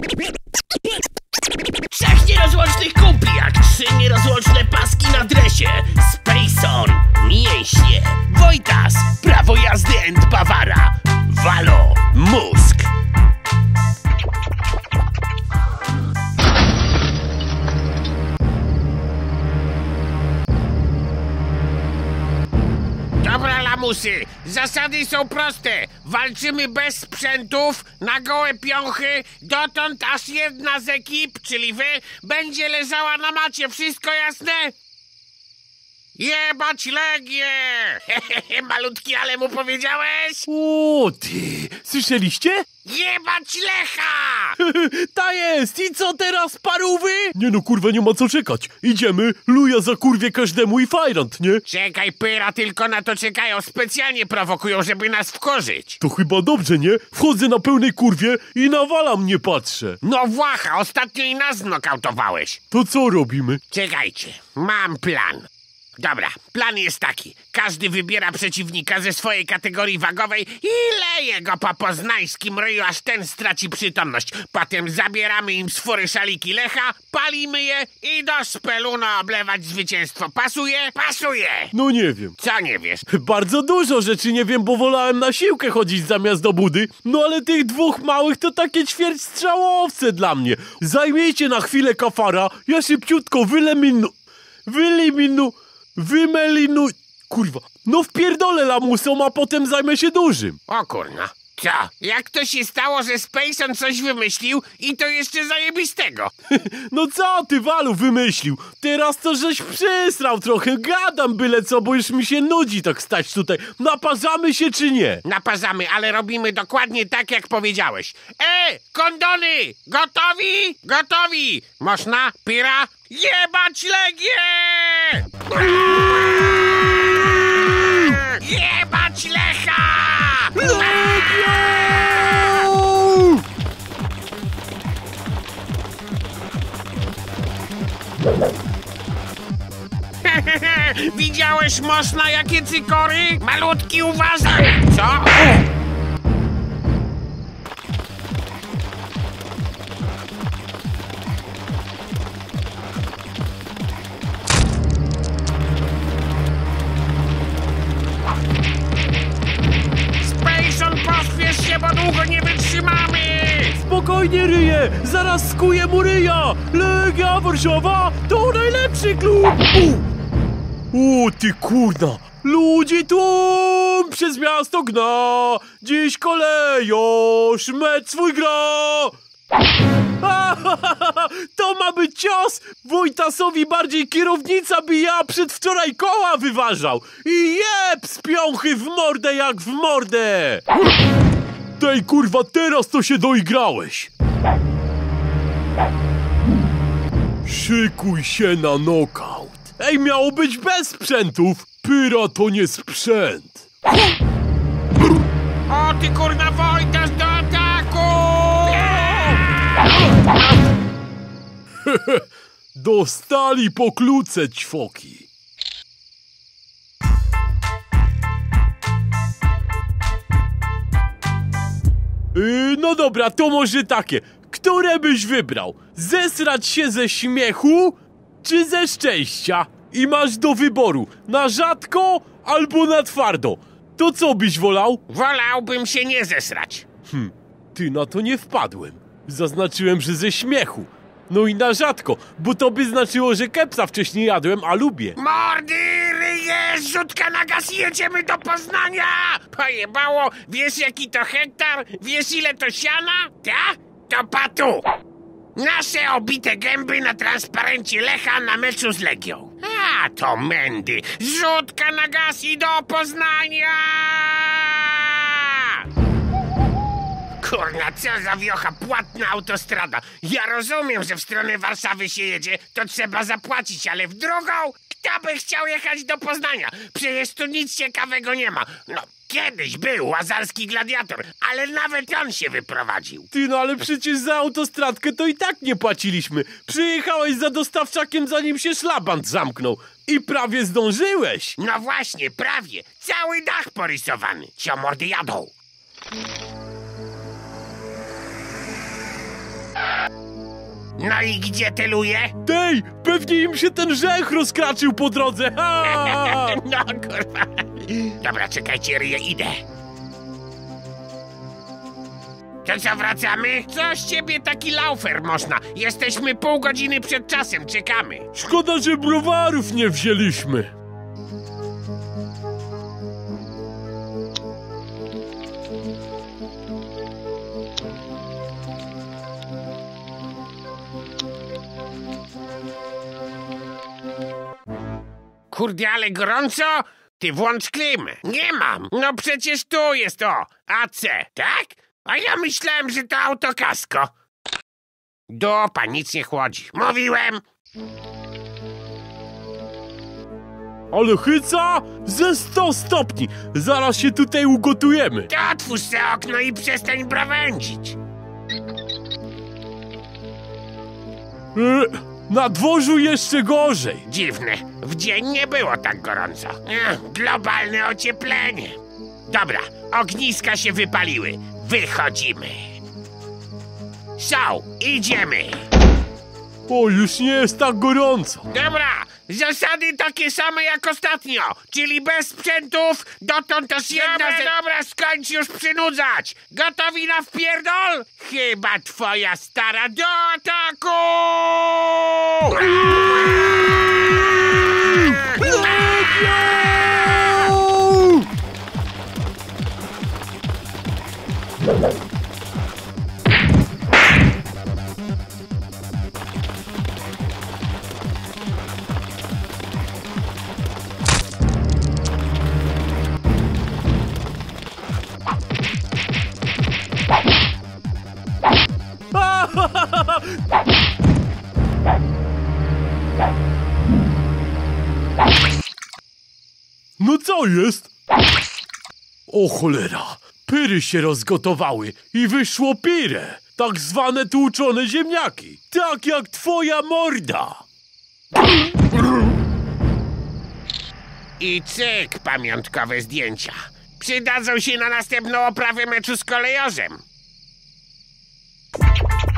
Trzech nierozłącznych kumpli, jak trzy nierozłączne paski na dresie. Spacon, mięśnie. Wojtas, prawo jazdy and Bawara. Valo, mózg. Dobra, lamusy, zasady są proste. Walczymy bez sprzętów, na gołe piąchy, dotąd aż jedna z ekip, czyli wy, będzie leżała na macie. Wszystko jasne? Jebać Legię! Malutki, ale mu powiedziałeś? O, ty, słyszeliście? Jebać Lecha! Ta jest! I co teraz, parówy? Nie no, kurwa, nie ma co czekać. Idziemy, luja za kurwie każdemu i fajrant, nie? Czekaj, pyra, tylko na to czekają. Specjalnie prowokują, żeby nas wkurzyć. To chyba dobrze, nie? Wchodzę na pełnej kurwie i nawalam, nie patrzę. No Włacha, ostatnio i nas znokautowałeś. To co robimy? Czekajcie, mam plan. Dobra, plan jest taki. Każdy wybiera przeciwnika ze swojej kategorii wagowej i leje go po poznańskim ryju, aż ten straci przytomność. Potem zabieramy im z fury szaliki Lecha, palimy je i do Speluna oblewać zwycięstwo. Pasuje? Pasuje! No nie wiem. Co nie wiesz? Bardzo dużo rzeczy nie wiem, bo wolałem na siłkę chodzić zamiast do budy. No ale tych dwóch małych to takie ćwierćstrzałowce dla mnie. Zajmijcie na chwilę kafara, ja szybciutko wymelinu... Kurwa, no wpierdolę lamusom, a potem zajmę się dużym. O kurna. Co? Jak to się stało, że Spacon coś wymyślił i to jeszcze zajebistego? No co ty, Walu, wymyślił? Teraz to żeś przysrał trochę, gadam byle co, bo już mi się nudzi tak stać tutaj. Naparzamy się czy nie? Naparzamy, ale robimy dokładnie tak, jak powiedziałeś. Kondony! Gotowi? Gotowi! Można? Pira? Jebać Legię! Jebać Lecha! Widziałeś, Mosna, jakie cykory? Malutki, uważaj! Co? Spacon, pośpiesz się, bo długo nie wytrzymamy! Spokojnie, ryje! Zaraz skuję mu ryja! Legia Warszawa to najlepszy klub! O, ty kurna! Ludzi tłum przez miasto gna! Dziś kolejosz mecz swój gra! To ma być cios! Wojtasowi bardziej kierownica bija, przedwczoraj koła wyważał! I jeb z piąchy w mordę jak w mordę! Tej kurwa, teraz to się doigrałeś! Szykuj się na nokaut! Ej, miało być bez sprzętów! Pyra to nie sprzęt! O ty kurna, Wojtas, do ataku! Dostali po kluce, ćwoki! No dobra, to może takie. Które byś wybrał? Zesrać się ze śmiechu, czy ze szczęścia? I masz do wyboru na rzadko albo na twardo. To co byś wolał? Wolałbym się nie zesrać. Ty, na to nie wpadłem. Zaznaczyłem, że ze śmiechu. No i na rzadko, bo to by znaczyło, że kepsa wcześniej jadłem, a lubię. Mordy, ryje, rzutka na gaz, jedziemy do Poznania! Pojebało, wiesz jaki to hektar? Wiesz ile to siana? Ta? To patu! Nasze obite gęby na transparencie Lecha na meczu z Legią. A to mędy, rzutka na gaz i do Poznania! Kurna, co za wiocha, płatna autostrada. Ja rozumiem, że w stronę Warszawy się jedzie, to trzeba zapłacić, ale w drugą? Kto by chciał jechać do Poznania? Przecież tu nic ciekawego nie ma. No, kiedyś był łazarski gladiator, ale nawet on się wyprowadził. Ty, no ale przecież za autostradkę to i tak nie płaciliśmy. Przyjechałeś za dostawczakiem, zanim się szlabant zamknął. I prawie zdążyłeś. No właśnie, prawie. Cały dach porysowany. Cio mordy jadą. No i gdzie tyluje? Tej, pewnie im się ten rzech rozkraczył po drodze. Ha! No kurwa. Dobra, czekajcie, ryję, idę. To co, wracamy? Co z ciebie taki laufer można? Jesteśmy pół godziny przed czasem, czekamy. Szkoda, że browarów nie wzięliśmy. Kurde, ale gorąco? Ty włącz klimę. Nie mam. No przecież tu jest to. AC, tak? A ja myślałem, że to autokasko. Dupa, nic nie chłodzi. Mówiłem. Ale hyca ze 100 stopni. Zaraz się tutaj ugotujemy. To otwórz se okno i przestań brawędzić. Na dworzu jeszcze gorzej. Dziwne. W dzień nie było tak gorąco. Globalne ocieplenie. Dobra, ogniska się wypaliły. Wychodzimy. Są, idziemy. O, już nie jest tak gorąco. Dobra, zasady takie same jak ostatnio, czyli bez sprzętów, dotąd też jedna Dobra, skończ już przynudzać. Gotowi na wpierdol? Chyba twoja stara do ataku! No co jest? O cholera, pyry się rozgotowały i wyszło pire. Tak zwane tłuczone ziemniaki. Tak jak twoja morda. I cyk, pamiątkowe zdjęcia. Przydadzą się na następną oprawę meczu z Kolejorzem.